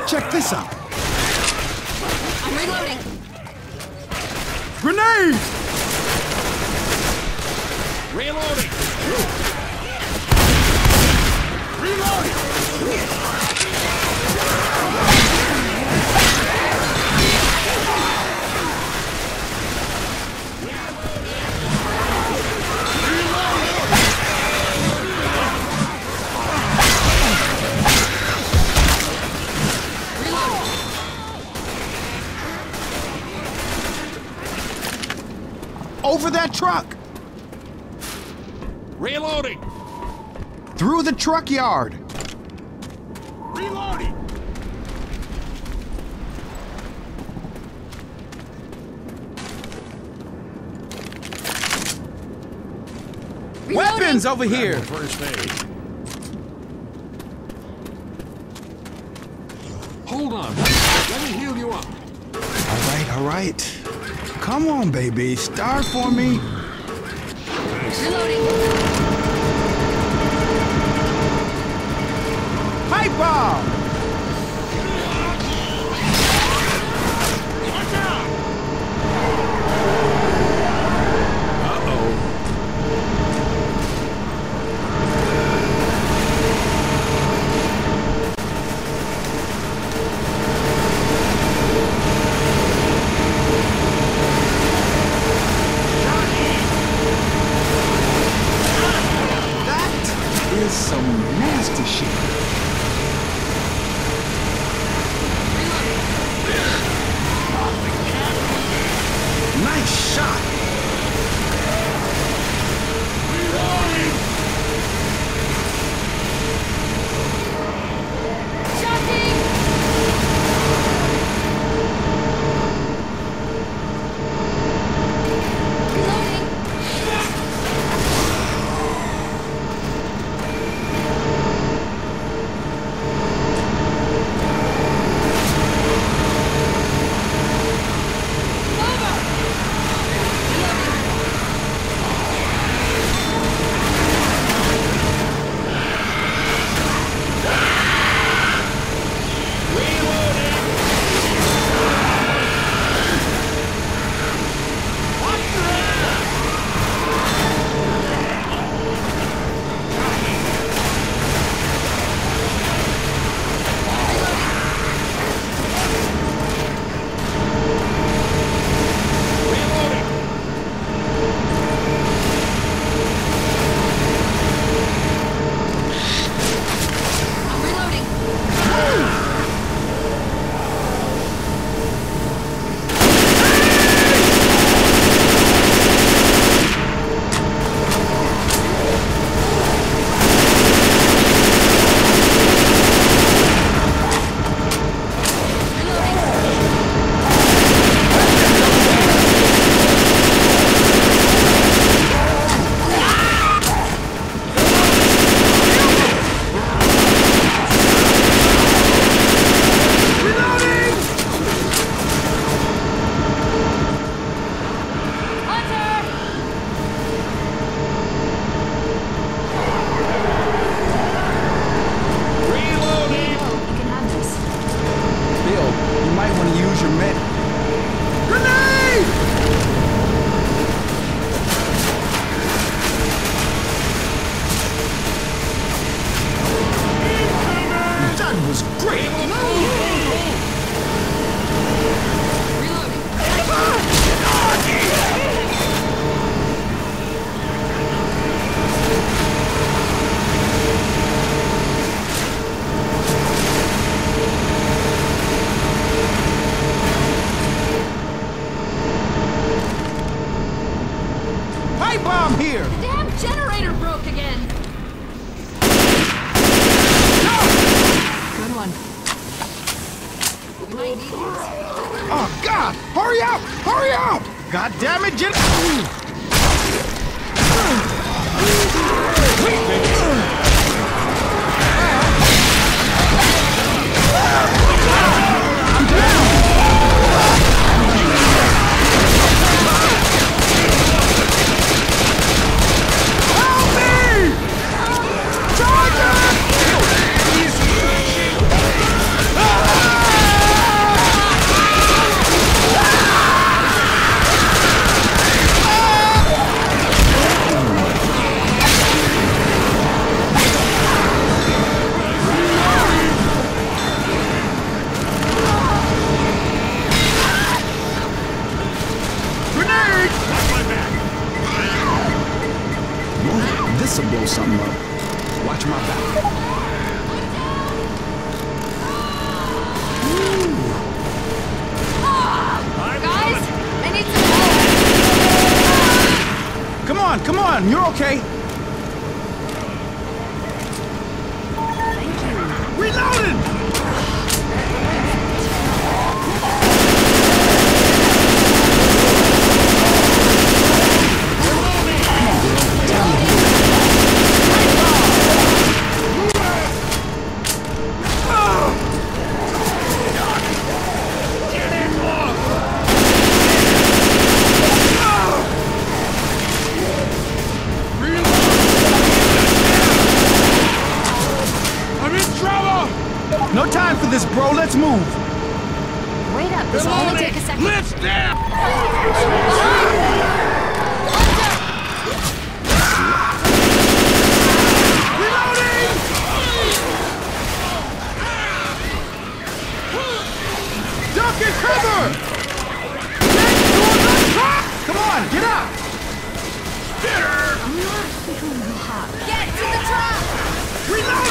Check this out. I'm reloading. Grenade! Reloading! Reloading! Over that truck! Reloading! Through the truck yard! Reloading! Weapons over here! First aid. Hold on. Let me heal you up. All right. Come on, baby. Start for me. Reloading. Pipe bomb! Watch out! Uh-oh. Some nasty shit. Nice shot. Oh, God! Hurry up! Hurry up! God damn it, Jim! I'm down! Help me! Charge him! gun. You're okay. Thank you. Reloading! No time for this, bro. Let's move. Wait up. This will only take a second. Lift down! Reloading! Duck and cover! Get to the truck! Come on, get up! Get to the truck! Reload!